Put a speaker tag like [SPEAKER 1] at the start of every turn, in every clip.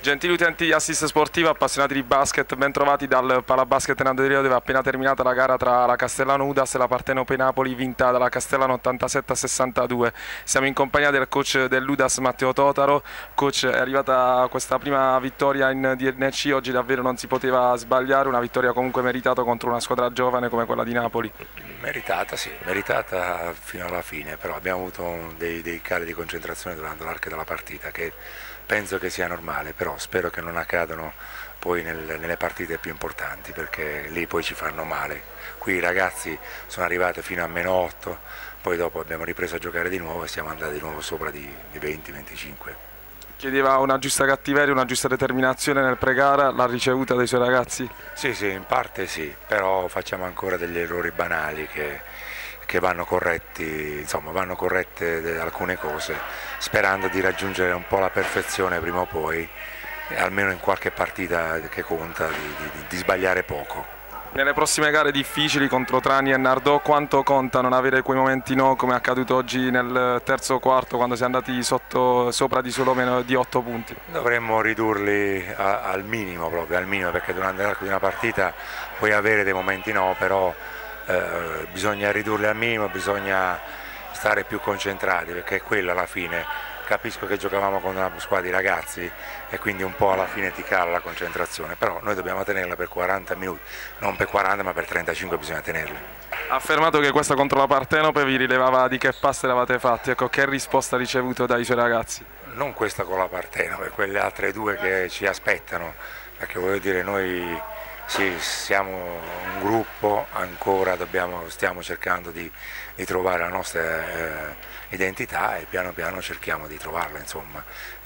[SPEAKER 1] Gentili utenti di Assist Sportiva, appassionati di basket, ben trovati dal Palabasket Nando di Rio, dove è appena terminata la gara tra la Castellano Udas e la Partenope Napoli, vinta dalla Castellano 87-62. Siamo in compagnia del coach dell'Udas Matteo Totaro. Coach, è arrivata questa prima vittoria in DNC, oggi davvero non si poteva sbagliare, una vittoria comunque meritata contro una squadra giovane come quella di Napoli.
[SPEAKER 2] Meritata, sì, meritata fino alla fine, però abbiamo avuto dei cali di concentrazione durante l'arco della partita che penso che sia normale, però spero che non accadano poi nelle partite più importanti, perché lì poi ci fanno male. Qui i ragazzi sono arrivati fino a -8, poi dopo abbiamo ripreso a giocare di nuovo e siamo andati di nuovo sopra di 20-25.
[SPEAKER 1] Chiedeva una giusta cattiveria, una giusta determinazione nel pre-gara, l'ha ricevuta dai suoi ragazzi?
[SPEAKER 2] Sì, in parte sì, però facciamo ancora degli errori banali che vanno corretti, insomma vanno corrette alcune cose, sperando di raggiungere un po' la perfezione prima o poi, almeno in qualche partita che conta, di sbagliare poco.
[SPEAKER 1] Nelle prossime gare difficili contro Trani e Nardò, quanto conta non avere quei momenti no come è accaduto oggi nel terzo quarto quando si è andati sopra di solo meno di 8 punti?
[SPEAKER 2] Dovremmo ridurli al minimo, proprio al minimo, perché durante l'arco di una partita puoi avere dei momenti no, però bisogna ridurli al minimo, bisogna stare più concentrati, perché è quello alla fine. Capisco che giocavamo con una squadra di ragazzi e quindi un po' alla fine ti cala la concentrazione, però noi dobbiamo tenerla per 40 minuti, non per 40 ma per 35 bisogna tenerla.
[SPEAKER 1] Ha affermato che questa contro la Partenope vi rilevava di che pass eravate fatti, ecco, che risposta ha ricevuto dai suoi ragazzi?
[SPEAKER 2] Non questa con la Partenope, quelle altre due che ci aspettano, perché voglio dire noi sì, siamo un gruppo, ancora stiamo cercando di trovare la nostra identità e piano piano cerchiamo di trovarla, insomma.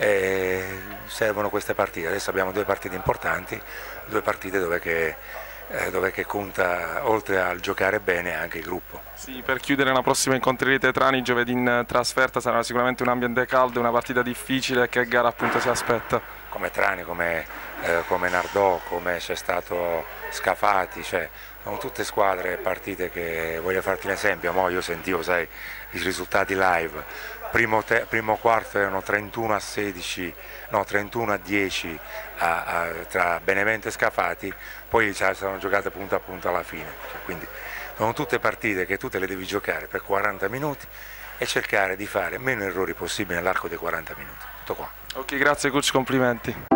[SPEAKER 2] Servono queste partite, adesso abbiamo due partite importanti, due partite dove che conta, oltre al giocare bene, anche il gruppo.
[SPEAKER 1] Sì, per chiudere, la prossima incontrerete Trani giovedì in trasferta, sarà sicuramente un ambiente caldo, una partita difficile. Che gara appunto si aspetta?
[SPEAKER 2] Come Trani, come Nardò, come c'è stato Scafati, cioè sono tutte squadre e partite che, voglio farti un esempio, io sentivo, sai, i risultati live, primo quarto erano 31-16, no 31-10 tra Benevento e Scafati, poi saranno giocate punto a punto alla fine, quindi sono tutte partite che tu te le devi giocare per 40 minuti e cercare di fare meno errori possibili nell'arco dei 40 minuti, tutto qua.
[SPEAKER 1] Ok, grazie coach, complimenti.